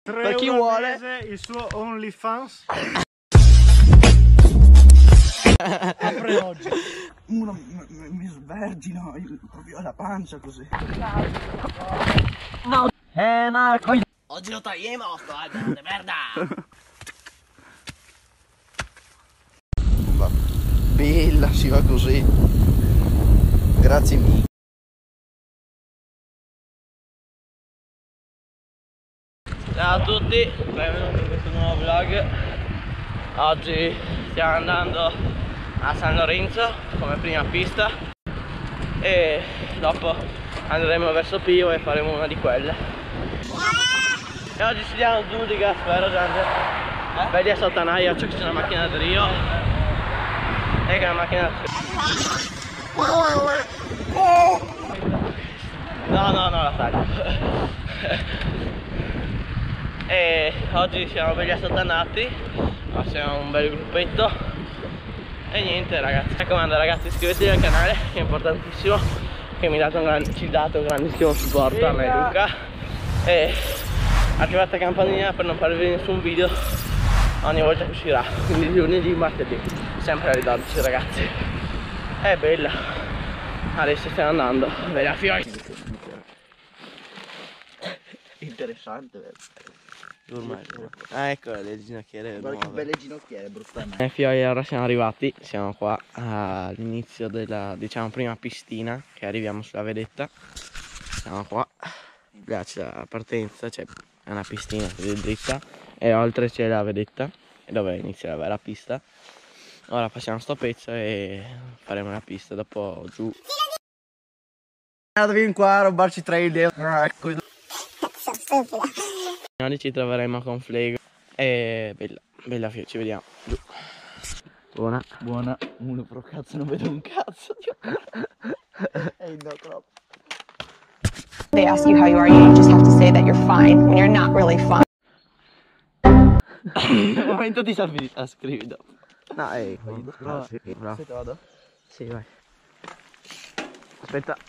Per chi vuole il suo OnlyFans. Apre oggi. Uno mi svergino proprio alla pancia così. No. Marco. Oggi lo tagliamo, sto albero di merda. Bella, si va così. Grazie mille. Ciao a tutti, benvenuti in questo nuovo vlog. Oggi stiamo andando a San Lorenzo come prima pista e dopo andremo verso Pio e faremo una di quelle. E oggi ci diamo giù di gas, vero Gianni? Vedi a Sottanaia c'è una macchina da Rio. E che è una macchina da No, la taglio. E oggi siamo belli assottanati, ma siamo un bel gruppetto. E niente ragazzi, mi raccomando ragazzi, iscrivetevi al canale, che è importantissimo, che ci date un grandissimo supporto a me e Luca. E attivate la campanella per non perdervi nessun video ogni volta che uscirà, quindi lunedì, martedì, sempre alle 12 ragazzi. È bella. Adesso stiamo andando, bella fiori. Interessante, Ormai. Ah, ecco le ginocchiere. guarda che belle ginocchiere, brutta. Fiori, ora siamo arrivati, siamo qua all'inizio della, diciamo, prima pistina, che arriviamo sulla vedetta. Siamo qua, là c'è la partenza, cioè è una pistina così dritta e oltre c'è la vedetta dove inizia la vera pista. Ora passiamo sto pezzo e faremo la pista, dopo giù. Vieni qua a rubarci trail. Noi ci troveremo con Flego e bella ci vediamo giù. Buona. Uno però cazzo non vedo un cazzo. E no troppo. They ask you how you are, you just have to say that you're fine when you're not really fine. Nel momento ti salvi a scrivi dopo. No, bravo. Aspetta, vado? Sì, vai. Aspetta.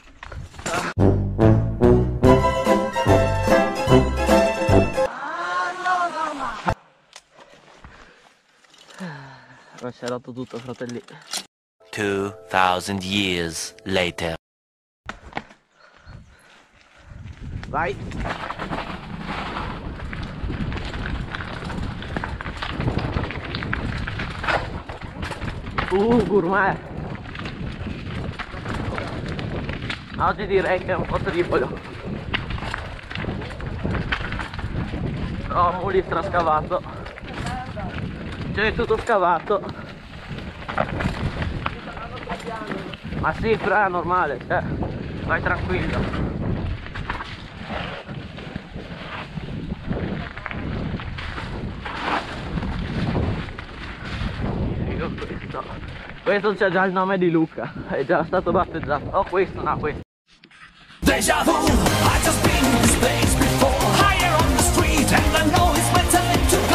Ma si è rotto tutto, fratelli. 2000 years later. Vai. Gourmet. Oggi direi che è un po' tripolo. Oh, muli strascavato. C'è tutto scavato. Ma sì, però è normale, cioè, vai tranquillo. Questo c'è già il nome di Luca, è già stato battezzato. Oh, questo, no, questo. Deja vu, I just been in this place before. Higher on the street and I know it's my time to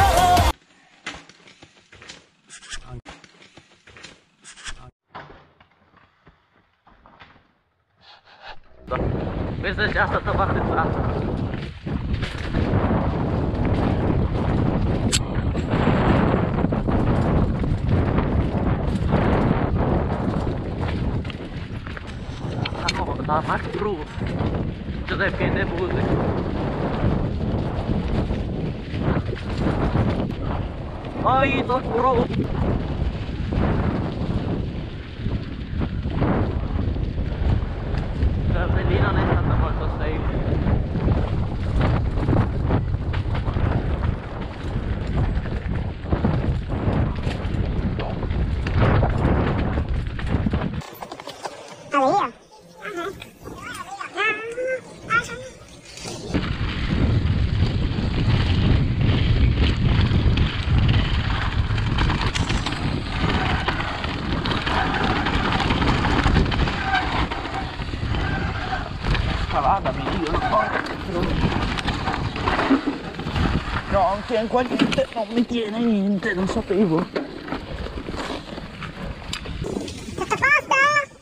go. Questo è già stato battezzato. Max Bruce, Giuseppe De Busi. Oi, Bruce. Lì non è stata molto safe. No, anche qua niente, non mi tiene niente, non sapevo. Tutto a posto?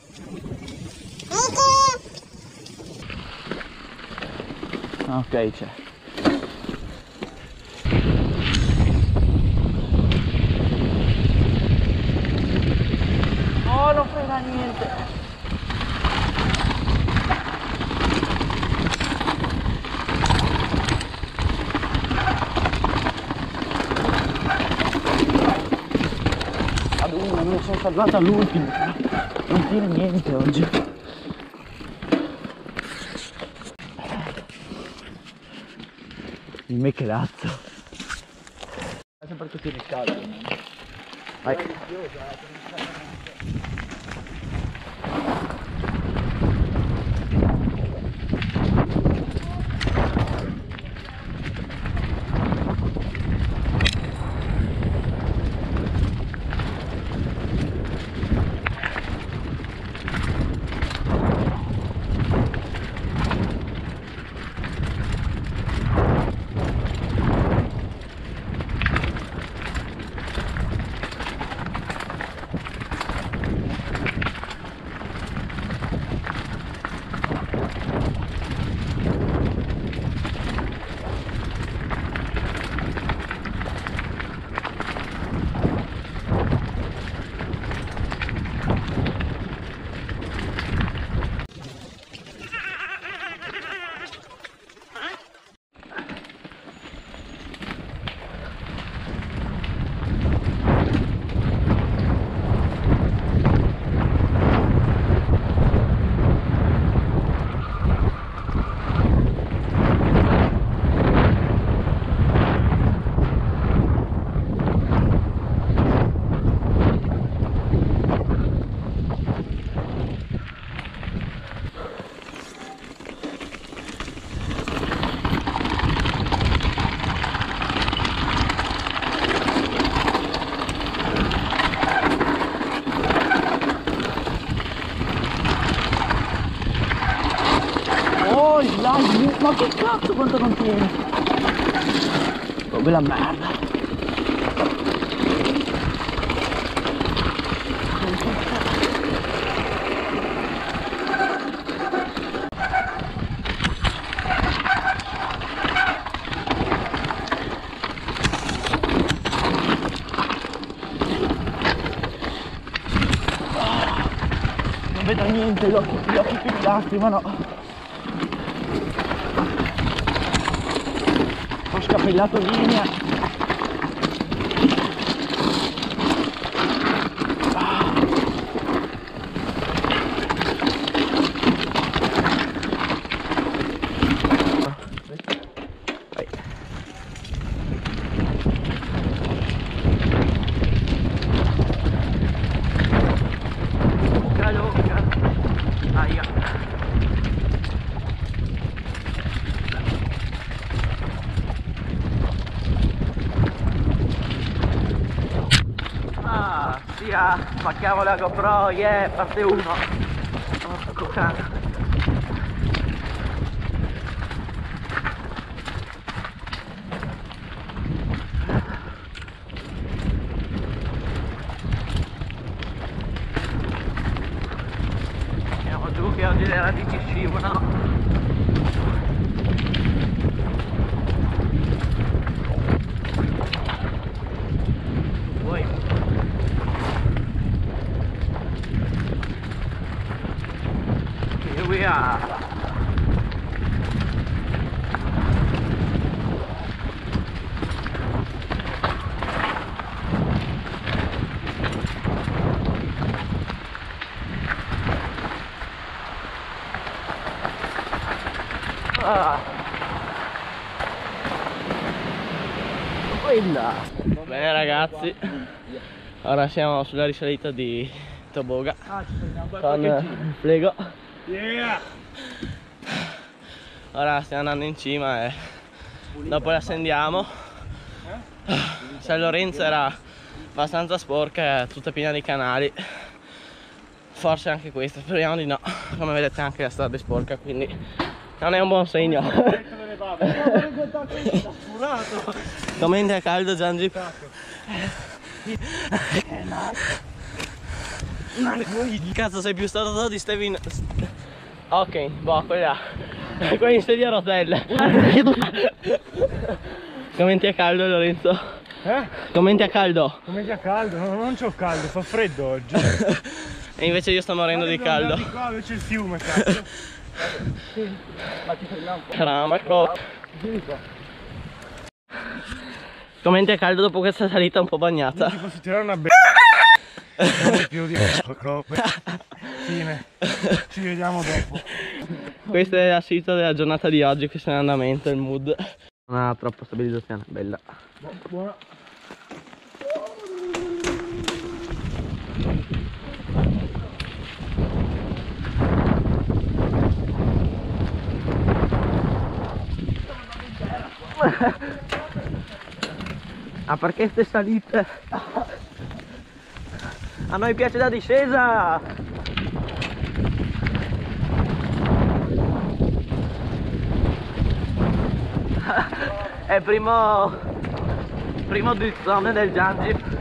Vicky? Ok, c'è. sono salvato all'ultimo, non tiene niente oggi. Il me che razzo. È sempre tutti riscaldo. Vai. Ma che cazzo quanto contiene? Oh, bella merda. Non vedo niente, gli occhi pieni di lacrime, no. Ho scapellato linea. Spacchiamo la GoPro, yeah, parte 1. Porco cane. Andiamo giù che oggi le radici scivolano. We are. Bene ragazzi, ora siamo sulla risalita di Toboga con il Flego. Yeah. Ora stiamo andando in cima e dopo la scendiamo. San Lorenzo era abbastanza sporca, tutta piena di canali. Forse anche questa, speriamo di no. Come vedete anche la strada è sporca, quindi non è un buon segno. Commenti a caldo Giangi. Cazzo sei più stato di Stevin. Ok, boh, quella qua in sedia a rotelle. Commenti a caldo Lorenzo. Commenti a caldo. Commenti a caldo? No, non c'ho caldo, fa freddo oggi. E invece io sto morendo di caldo. Di qua c'è il fiume, cazzo. Sì, ma ci fermiamo. Caramba. Commenti a caldo dopo questa salita un po' bagnata. Si posso tirare una Non più di poco. Fine. Ci vediamo dopo. Questa è la sita della giornata di oggi, questo è l'andamento, il mood. Non ha troppa stabilizzazione, bella. Buona. Ah, perché ste salite? A noi piace la discesa! È il primo drizzone del Giangi.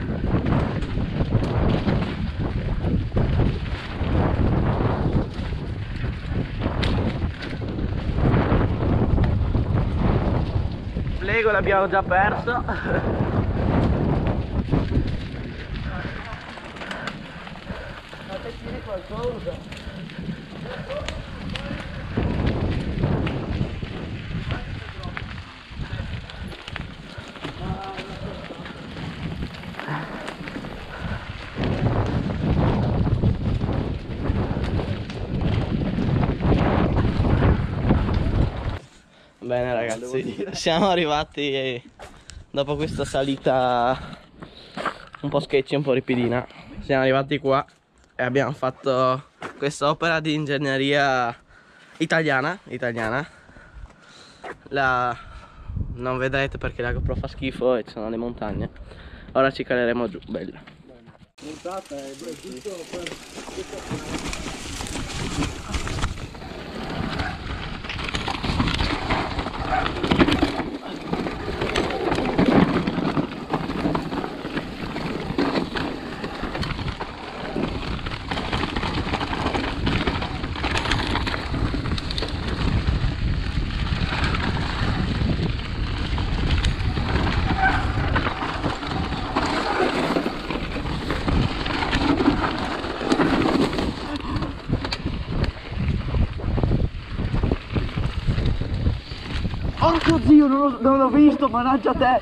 Lego l'abbiamo già perso. Bene ragazzi, siamo arrivati dopo questa salita un po' sketchy, un po' ripidina. Siamo arrivati qua e abbiamo fatto questa opera di ingegneria italiana. Non vedrete perché la GoPro fa schifo e ci sono le montagne. Ora ci caleremo giù, bella. Porco zio, non l'ho visto, mannaggia te!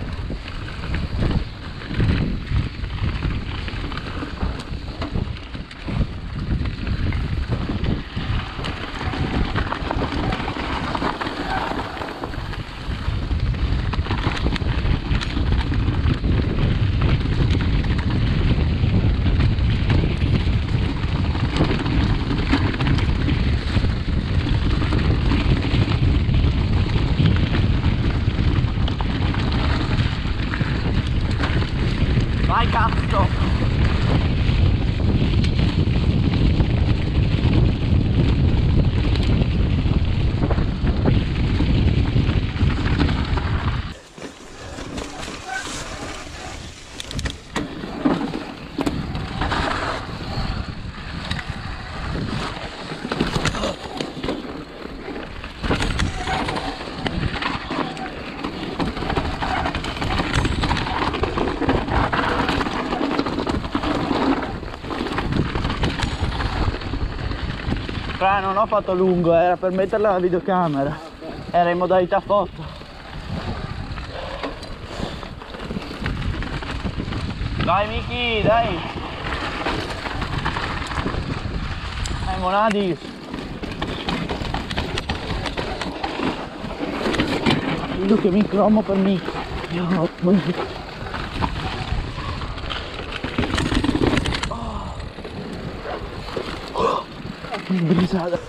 Vai cazzo! Fra, non ho fatto lungo, era per metterla alla videocamera. Era in modalità foto. Dai Miki, dai! Monadis! Io che mi cromo per Miki. Brisata.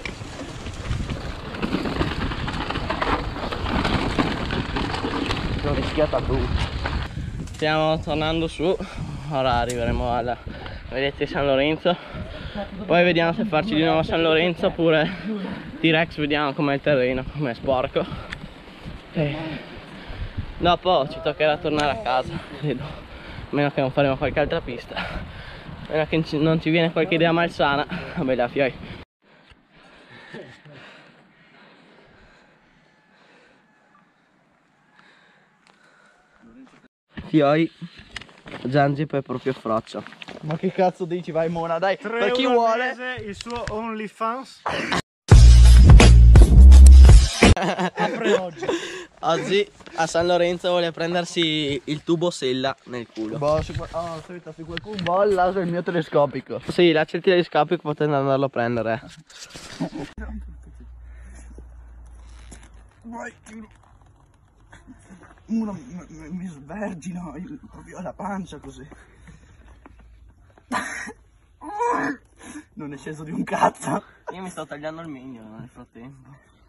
L'ho rischiata tutto. Stiamo tornando su. Ora arriveremo alla vedete San Lorenzo. Poi vediamo se farci di nuovo a San Lorenzo oppure T-Rex, vediamo com'è il terreno, com'è sporco. E dopo ci toccherà tornare a casa, credo. A meno che non faremo qualche altra pista. A meno che non ci viene qualche idea malsana. Vabbè, la fioi. Fioi, Giangip è proprio froccio. Ma che cazzo dici? Vai Mona, dai, per chi vuole. Il suo OnlyFans apre oggi. Oggi a San Lorenzo vuole prendersi il tubo sella nel culo. Boh, se qualcuno bolla usa il mio telescopico. Sì, lascia il telescopico, potete andarlo a prendere. Vai, uno mi svergino proprio alla pancia così. Non è sceso di un cazzo. Io mi sto tagliando il mignolo nel frattempo.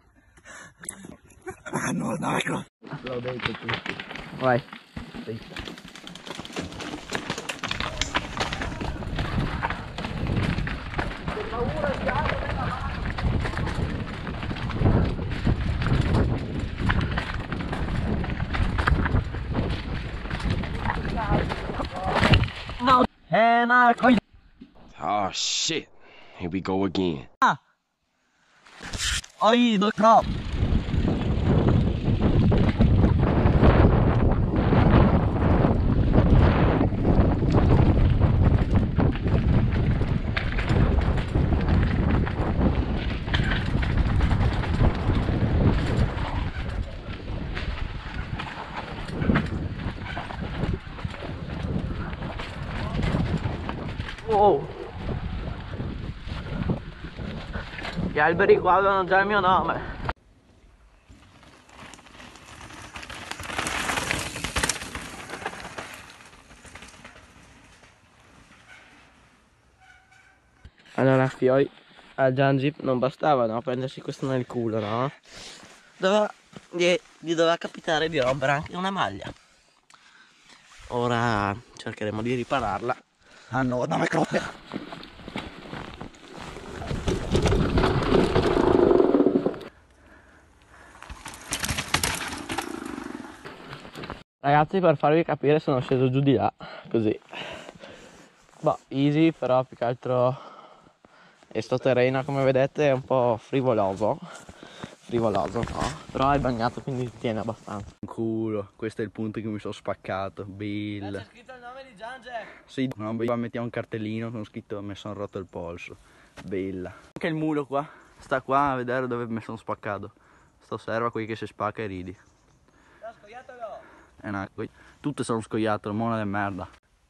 Ah no, dai, l'ho detto tutti. Vai. Oh shit. Here we go again. Oi, do crop. Oh. Gli alberi qua avevano già il mio nome. Allora Fioi, al Giangip non bastava, no, prendersi questo nel culo, no? Gli doveva capitare di rompere anche una maglia. Ora cercheremo di ripararla. Ah no, dammi croppe. Ragazzi, per farvi capire sono sceso giù di là, così. Boh, easy, però più che altro sto terreno, come vedete, è un po' frivoloso. Frivoloso, no? Però è bagnato, quindi tiene abbastanza. Culo, questo è il punto che mi sono spaccato. Bill. C'è scritto il nome di Giange. Sì, no, qua mettiamo un cartellino con scritto mi sono rotto il polso. Bella. Anche il mulo qua. Sta qua a vedere dove mi sono spaccato. Sto osserva qui che si spacca e ridi. Tutte sono scoiattolo, mona di merda.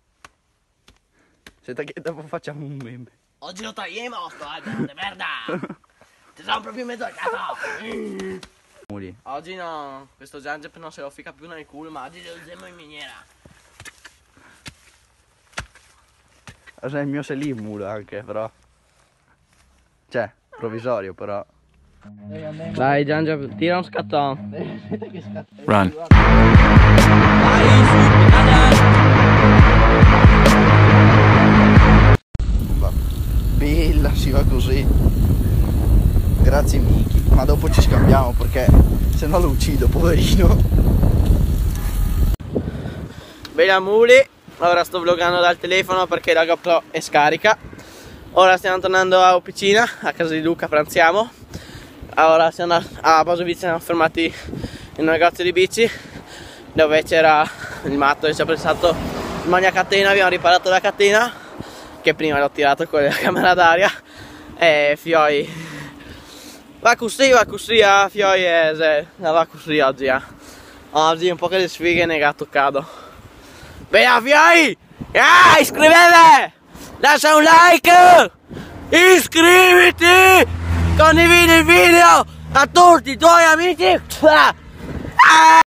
Senta che dopo facciamo un meme. Oggi lo togliamo sto albero di merda. Ti sono proprio in mezzo al cazzo. Oggi no, questo Giangep non se lo fica più nel culo, ma oggi lo usiamo in miniera. È il mio selì mulo anche, però. Cioè, provvisorio però. Dai Giangep, tira un scattone. Run. Bella, si va così. Grazie Miki, ma dopo ci scambiamo perché se no lo uccido, poverino. Bella muli, ora sto vloggando dal telefono perché la GoPro è scarica. Ora stiamo tornando a Opicina, a casa di Luca, pranziamo. Ora siamo a Boso Bici, siamo fermati in un negozio di bici dove c'era il matto che ci ha prestato il magna-catena. Abbiamo riparato la catena che prima l'ho tirato con la camera d'aria e Fioi va così a Fioi va così oggi oggi un po' che le sfighe ne ha toccato. Bella Fioi, iscrivetevi, lascia un like, iscriviti, condividi il video a tutti i tuoi amici.